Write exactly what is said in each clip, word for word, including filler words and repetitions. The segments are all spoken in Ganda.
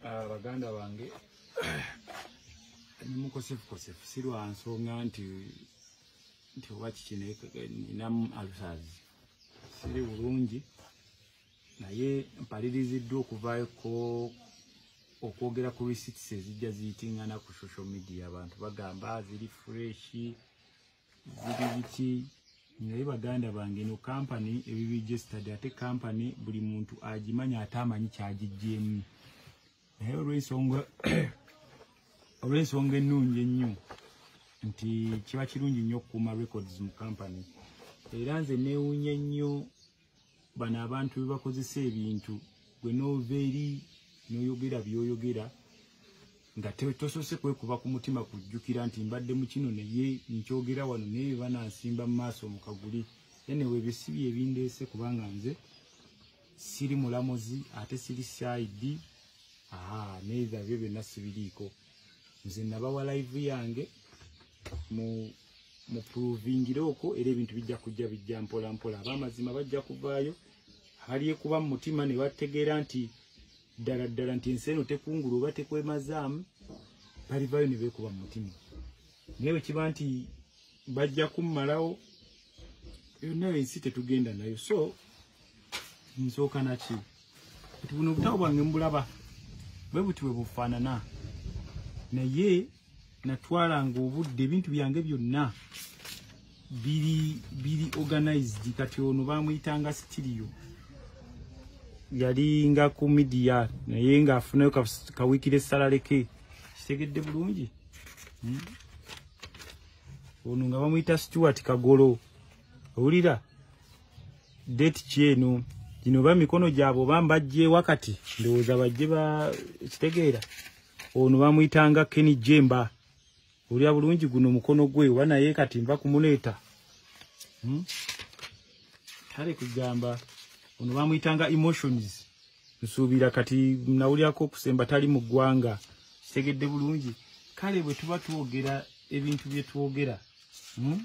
abaganda bange nimukosefu kosefu sirwa nsonga nti nti wakikine nam alusazi siri bulungi naye mpaliriziddwa okuvaayo ko okwogera ku receipts ezijja ziyitingana ku social media abantu bagamba ziri fresh ziri biki naye baganda bange no company ebiregistered ate company buli muntu agimanya atamanyi kyagijjemu naye olw'ensonga olw'ensonga ennungi ennyo nti kiba kirungi nnyo okukuuma records mu company era nze neewunya nnyo bano abantu bwe bakozesa ebintu gwe noova eri n'oyogera by'oyogera nga tosose kwekuba ku mutima kujjukira nti mbadde mu kino naye nkyogera wano naye banansimba mu maaso mu kaguli enewe ebisibi ebindeese kubanga nze siri mulamuzi ate siri saidi aha neither byo byonna sibiriiko nze nabawa live yange mu mu provingire okwo era ebintu bijja kujja bijja mpola mpola abamazima bajja kuvaayo haliye kuba mu mutima ne bategeera nti ddala ddala nti enseno tekungulu oba tekwemazaamu balivaayo ne beekuba mu mutima naye kiba nti bajja kummalawo yonna ensi tetugenda nayo so nsooka naki kati buno obutabo bwange mbulaba bwe buti bwe bufaanana naye natwalanga obudde ebintu byange byonna biri biri organized kati ono bamuyitanga Stereo yali nga ku media naye nga afunayo kawikire salale ke kitegedde bulungi hmm? ono nga bamuyita Stuart Kagolo owulira date kyeno gino ba mikono gyabo bambajje wakati ndowooza bajje ba kitegeera ono bamuyitanga Kenny Jemba owulira bulungi guno mukono gwe oba naye kati nva kumuleeta hmm? kale kugamba ono bamuyitanga Emotions nsuubira kati nawulyako okusemba tali mu ggwanga kitegedde bulungi kale bwe tuba twogera ebintu bye twogera hmm?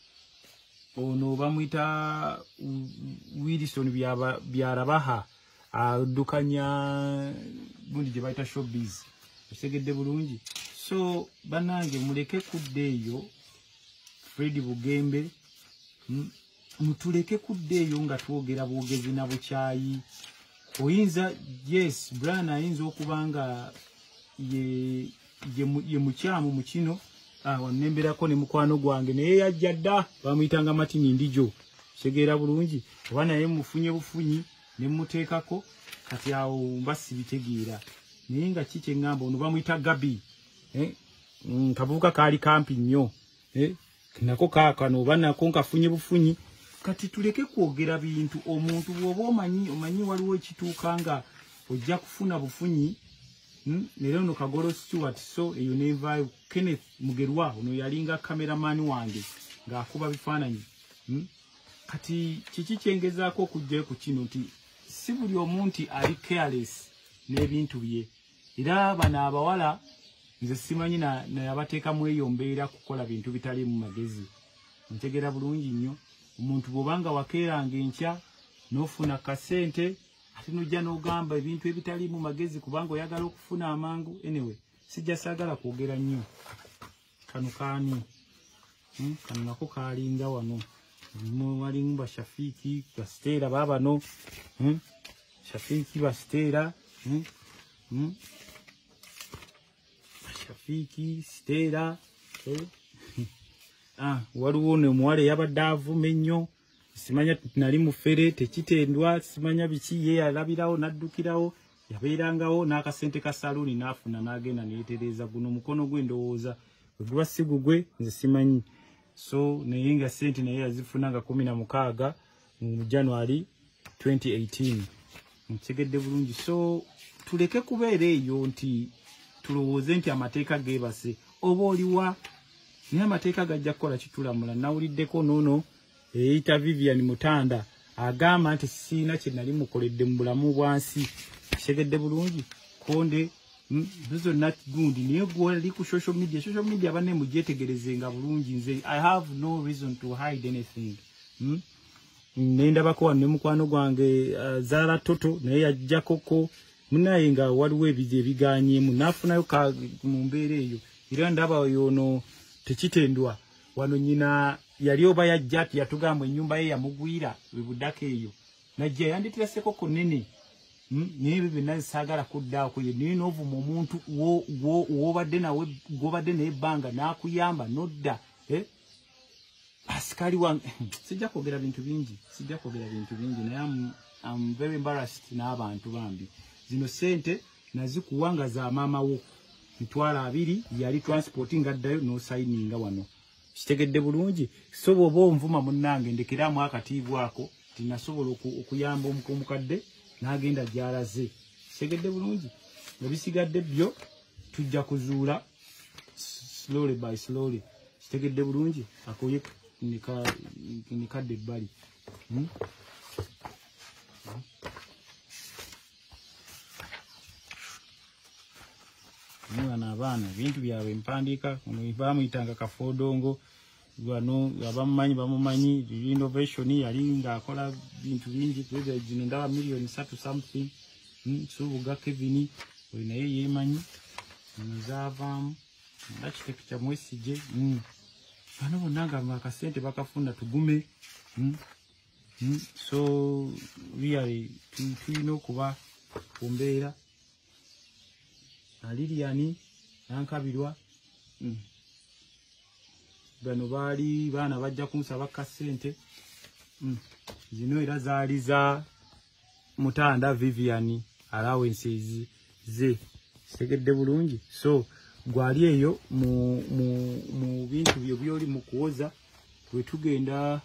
ono bamuyita Wilson byarabaha addukanya gundi gye bayita showbiz kitegedde bulungi so banange muleke kudda eyo Fred Bugembe hmm? mutuleke kudda eyo nga twogera bwogezi na bukyayi oyinza yes Brian ayinza okubanga ye ye, ye mukyamu mu kino ah wanemberako ne mukwano gwange naye yajja dda bamuyitanga Martin Ndijo kitegera bulungi oba naye mufunye bufunyi ne muteekako kati awo mbasi bitegeera naye nga kike ngamba ono bamuyita Gabi eh mm, kabuka kali kampi nnyo eh nako kaakano oba nako nkafunye bufunyi kati tuleke kwogera bintu omuntu bwoba omanyi omanyi waliwo ekituukanga ojja kufuna bufunyi hmm? Lero no Kagolo Stuart so eyo neva Kenneth Mugerwa ono yalinga cameraman wange ng'akuba bifaananyi hmm? Kati kiki kyengezaako okujja ku kino nti si buli omuntu ali careless n'ebintu bye era bano abawala nze simanyi na, na yabateeka mweyombeera kukola bintu bitali mu magezi ntegera bulungi nnyo omuntu bwobanga wakeeranga enkya n'ofuna kasente ate nojja n'ogamba ebintu ebitali mu magezi kubanga oyagala okufuna amangu anyway sijja saagala kwogera nnyo kano kaani hmm? Kano nako kaalinga wano walimu Bashafiki Bastera baabano hmm? Shafiki Bastera hmm? Hmm? Shafiki Stera eh? Ah, waliwo ne muwale yabadde avume nnyo simanya nali mufere tekitendwa simanya biki ye alabirawo naddukirawo yabeerangawo n'akasente ka saluni n'afuna n'agenda neetereza guno mukono gwe ndowooza gwe sigugwe nze simanyi so naye nga sente naye yazifuna nga kumi na mukaaga mu January twenty eighteen ntegedde bulungi so tuleke kubeera eyo nti tulowooze nti amateeka geebase oba oliwa naye amateeka gajja kukola kitulamula nawuliddeko noono eyita Vivian Mutanda agamba nti siina kye nali mukoledde mu bulamu bwansi kitegedde bulungi konde zonna gundi naye gwali ku social media social media banne mugyetegerezenga bulungi nze I have no reason to hide anything hmm? Nenda bako ne mukwano gwange uh, Zara Toto naye yajjakoko munaye nga waliwo ebije biganyemu nafunayo ka mu mbeere eyo era ndaba yono tekitendwa wano nyina yali oba yajja ati yatugamba ennyumba ye yamugwira bibudaka eyo najja yanditiraseko kunene nibi binazi sagala kudda ko ye nino ovumo omuntu wo wo obadde nawe gobadde n'ebbanga nakuyamba nodda eh askari wange sijja kwogera bintu bingi sijja kwogera bintu bingi naye am I'm very embarrassed n'abantu bambi zino sente nazikuwanga za mama wo mitwala abiri yali transporting addayo no signing wano kitegedde bulungi so bobo onvuma munnange ndekeramu akatiibwako tinasobola okuyamba omukadde n'agenda gyalaze kitegedde bulungi ebisigadde byo tujja kuzuula slowly by slowly kitegedde bulungi akoye nika nikadde ebbali hmm? Mwana abana bintu byawe mpandika bamuyitanga kafodongo wano abamumanyi bamumanyi innovation yali nga akola bintu bingi tweze jino ndawa milioni three something mm, subuga Kevin we naye yemanyi nzavam ndakiteke kya mwesije mm. Bano bonanga makasente bakafunda tugume mm. Mm. So really tuino kuba kumbeera Liliani nankabirwa mm. Bano bali bana bajja kunsaba kasente mm. Zino era zaali za mutanda Vivian allowances ze segedde bulungi so gwali eyo mu mu mu bintu byo byoli mu kuoza we tugenda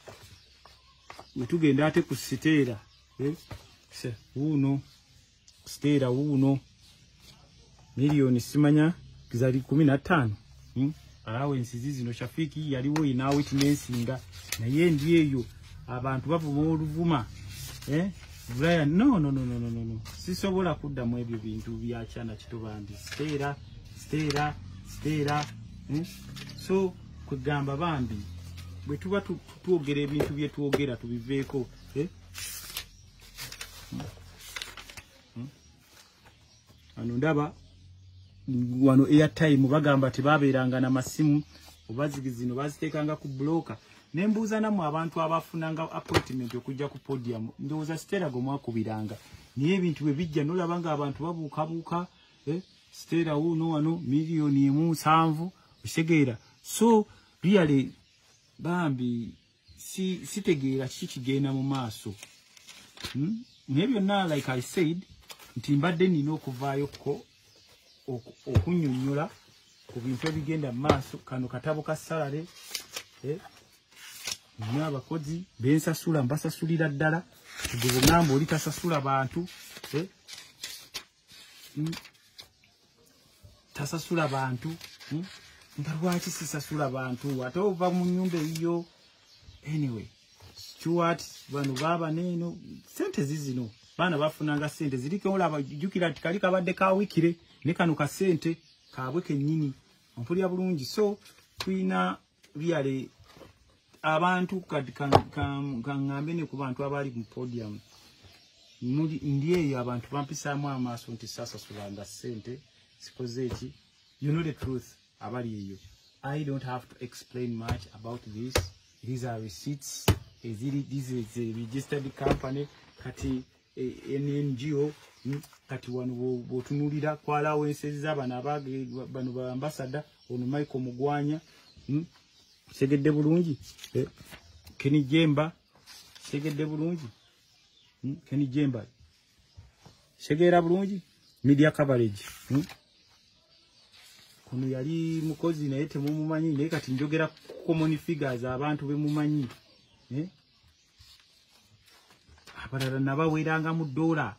we tugenda ate ku sitera eh se uno sitera uno milioni simanya zali kumi na tano hmm? Allowance zino Shafiki yaliwo ina witness nga naye ndiyeyo abantu bavuma oluvuma eh Brian no no no no no no sisobola kudda mu ebyo bintu byachana kitubandi stera stera stera hmm? So kugamba bambi bwe tuba tuogera ebintu bye tuogera tubiveeko eh hmm? Hmm? Ano ndaba wano airtime bagamba tibaberanga na masimu obazigizino bazitekanga ku bloka nembuza namu abantu abafunanga appointment okujja ku podium ndoza stera go mwakubiranga niye ebintu bwe bijja nolabanga abantu babuka buka eh stera uno wano milioni mu seven usegeera so really bambi si sitegeera kikigenda mu maaso hmm? Nebyo na like I said ntimbadde nino okuvaayo ko okunyonyola ku bintu ebigenda maaso kano katabo ka salary eh n'abakozi bensasula mbasasulira ddala tugobo ngambo oli tasasula bantu eh mm. tasasula bantu mm. Ndarwaki sisasula bantu ate ova mu nyumba iyo anyway Stuart bano baba neno sente zizino bana bafunanga sente zirike olaba jukira tikali kabadde ka wikire ne kanu ka sente kabwe kennyini mpulya bulungi so twina byale abantu kati kangambe ne ku bantu abali mu podium ndiye abantu bampisamu amaso nti sasa sulanga sente sikoze eki you know the truth abali eyo I don't have to explain much about this these are receipts this is a registered company kati N G O kati wano botunulira kwa allowances z'abana abage bano ba ambassador ono Michael Mugwanya segedde bulungi eh Kenny Jemba segedde bulungi Kenny Jemba segera bulungi media coverage kuno yali mukozi naye temumumanyi naye kati njogera common figures abantu be mumanyi eh abalala nabaweranga mu dola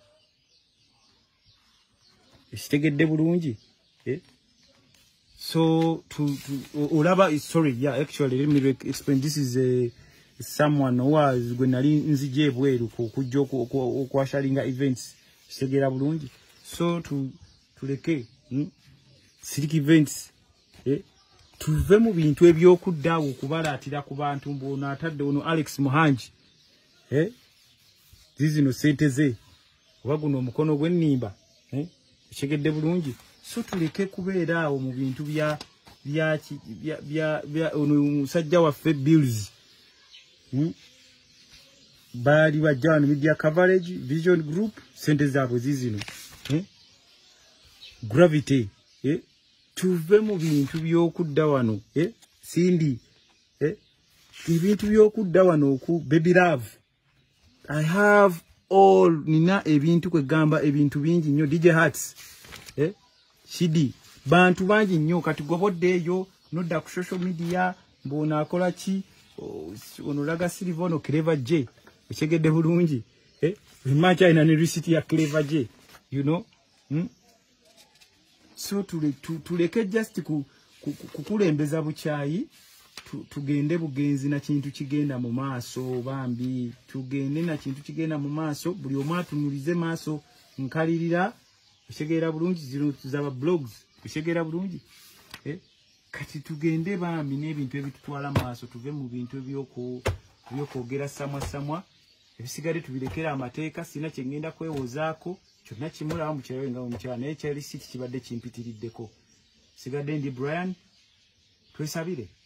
esitegedde bulungi eh so to to olaba sorry yeah actually let me explain this is a someone who was gwenali nzije bweru kujjo okwashalinga events esitegera bulungi so to tuleke hmm? Civic events eh tuve mu bintu ebyokuddawo kubalatira ku bantu mbona atadde ono Alex Muhanji eh zizino sente ze oba guno omukono gw'ennimba eh kigedde bulungi so tuleke kubeera awo mu bintu bya bya bya bya omusajja waffe bills hmm? Bali bajja media coverage vision group sente zaabwe zizino eh gravity eh tuve mu bintu by'okudda wano eh sindi eh ibintu by'okudda wano ku baby love I have all nina ebintu kwe gamba ebintu bingi nnyo D J Hearts eh Shidi bantu bangi nnyo kati goboddeyo nodda ku social media mbona akola ki onolaga Silvono Clever J ekegedde bulungi eh imacha ina ni receipt ya Clever J you know hmm? So tule tuleke just ku kukulembeza buchayi tugende bugenzi na kintu kigenda mu maaso bambi tugende na kintu kigenda mu maaso buli omatu nulize maaso nkalirira ekegera bulungi zino zaba blogs ekegera bulungi eh kati tugende bambi n'ebintu ebitutwala maaso tuve mu bintu ebyoko byokogera samwa samwa ebisigade tubirekera amateeka sina kyengenda kwewozaako kyonna kimula mu kyawe nga mu kyana ekya receipt kibadde kimpitiriddeko sigadde ndi Brian twesabire